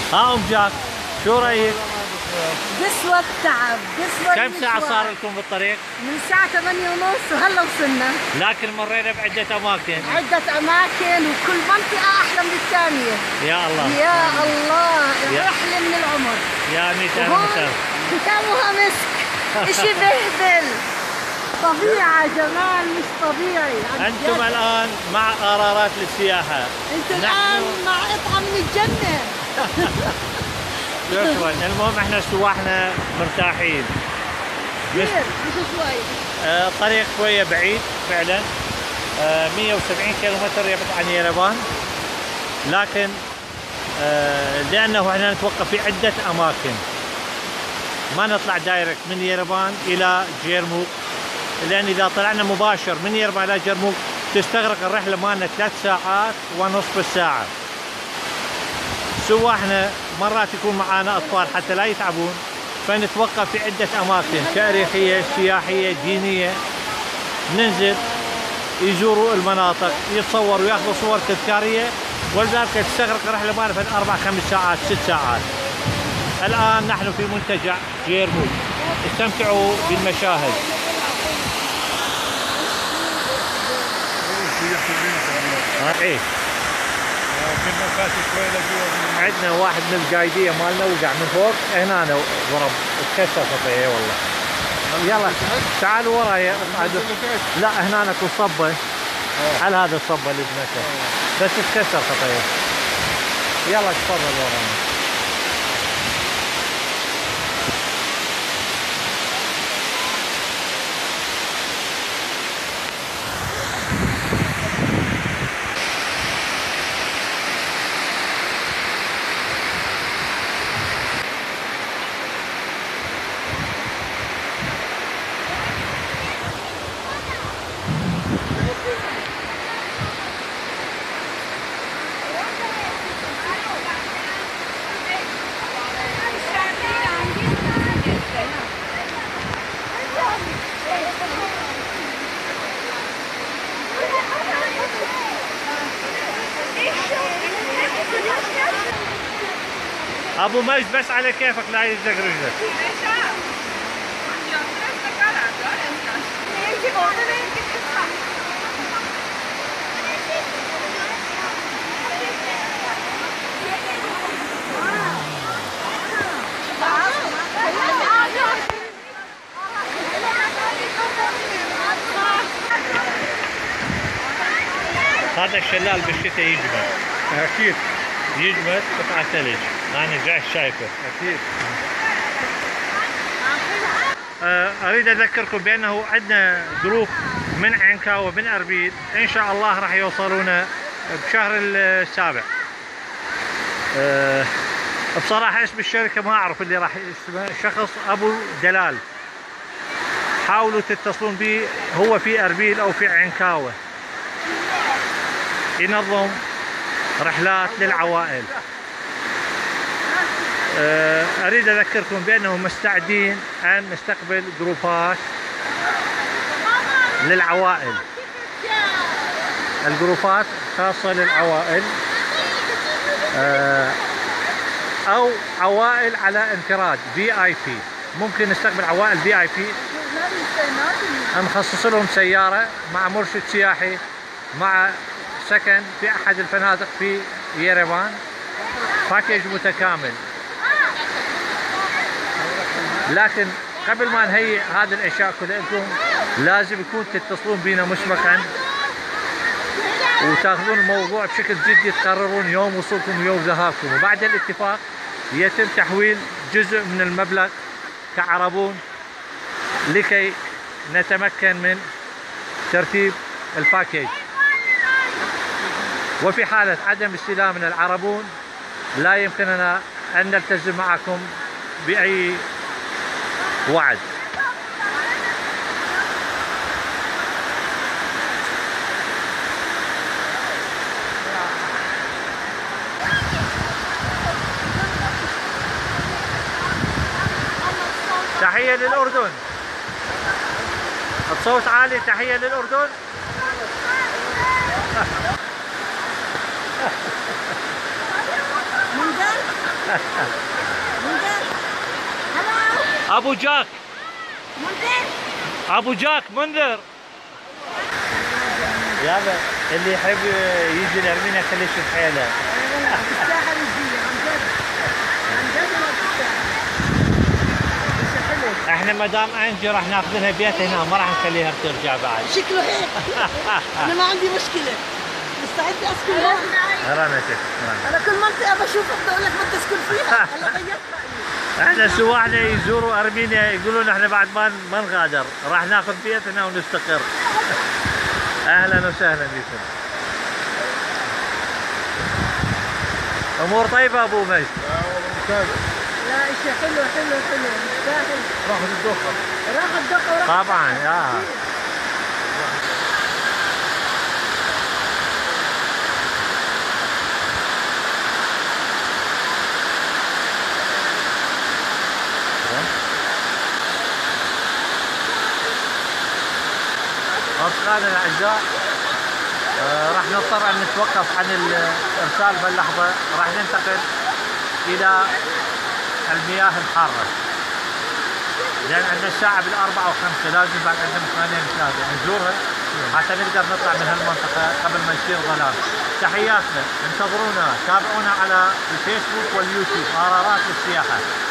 ها ام جاك شو رايك؟ قسوة التعب، قسوة كم ساعة صار لكم بالطريق؟ من الساعة 8:30 وهلا وصلنا. لكن مرينا بعدة أماكن. عدة أماكن وكل منطقة أحلى من الثانية. يا الله يا الله، رحلة من العمر. يا ميت وهون ختامها مسك، إشي بهبل، طبيعة جمال مش طبيعي. أنتم الآن مع قرارات للسياحة. أنتم الآن مع قطعة من الجنة. شكرا. المهم احنا سواحنا مرتاحين. كثير مش شوي. طريق شوية بعيد فعلا، 170 كيلومتر يبعد عن يربان، لكن لأنه احنا نتوقف في عدة أماكن، ما نطلع دايركت من يربان إلى جيرموك، لأن إذا طلعنا مباشر من يربان إلى جيرموك تستغرق الرحلة مالنا 3 ساعات ونصف الساعة. سواحنا مرات يكون معانا أطفال حتى لا يتعبون، فنتوقف في عدة أماكن تاريخية سياحية دينية، ننزل يزوروا المناطق، يتصوروا وياخذوا صور تذكارية، ولذلك تستغرق الرحلة مالنا في 4 5 ساعات 6 ساعات. الآن نحن في منتجع جيرموك، استمتعوا بالمشاهد. ايه عندنا واحد من القايدية مالنا وقع من فوق هنا ضرب اتكسر خطيه والله. يلا تعالوا ورايا. لا هنا اكو صبة على هذا الصبة اللي بنكسر بس اتكسر خطيه. يلا تفضل ورانا. ابو مجد بس على كيفك لا يزق رجلك. هذا الشلال بالشتاء يجمد. اكيد يجمد قطعة ثلج، انا جاي شايفه اكيد. اريد اذكركم بانه عندنا جروب من عنكاوة من اربيل ان شاء الله راح يوصلونا بشهر السابع. بصراحة اسم الشركة ما اعرف اللي راح اسمه، شخص ابو دلال، حاولوا تتصلون به، هو في اربيل او في عنكاوة، ينظم رحلات للعوائل. اريد اذكركم بانهم مستعدين ان نستقبل جروبات للعوائل، الجروبات خاصة للعوائل او عوائل على انفراد VIP. ممكن نستقبل عوائل VIP نخصص لهم سيارة مع مرشد سياحي مع سكن في احد الفنادق في يريفان، باكيج متكامل. لكن قبل ما نهيئ هذه الاشياء كلها لكم لازم يكون تتصلون بنا مسبقا وتاخذون الموضوع بشكل جدي، تقررون يوم وصولكم ويوم ذهابكم، وبعد الاتفاق يتم تحويل جزء من المبلغ كعربون لكي نتمكن من ترتيب الباكيج. وفي حالة عدم استلامنا العربون لا يمكننا أن نلتزم معكم بأي وعد. تحية للأردن، الصوت عالي. تحية للأردن. من ابو جاك ابو جاك منذر. يابا اللي يحب يجي لارمينيا خليه يشوف حيله. الساحل يجي عن جد عن جد ما تستاهل. احنا ما دام انجي راح ناخذ لها بيت هنا، ما راح نخليها ترجع بعد. شكله هيك. انا ما عندي مشكله، مستعد اسكن هون. رنا شوف انا كل منطقه بشوفك بقول لك بدي اسكن فيها. هلا غيرت رايي. احنا سواحنا يزوروا ارمينيا يقولون احنا بعد ما نغادر راح ناخذ بيت هنا ونستقر. اهلا وسهلا بكم. امور طيبه ابو مجد؟ لا شيء حلو حلو حلو يستاهل. راحت الدوخه. راحت الدوخه وراحت طبعا يا أصدقائنا الأعزاء، راح نضطر أن نتوقف عن الإرسال باللحظة. راح ننتقل إلى المياه الحارة، لأن عندنا الساعة بالأربعة وخمسة، لازم بعد عندنا مكانين ثلاثة نزورها حتى نقدر نطلع من هالمنطقة قبل ما يصير ظلام. تحياتنا، انتظرونا، تابعونا على الفيسبوك واليوتيوب قرارات للسياحة.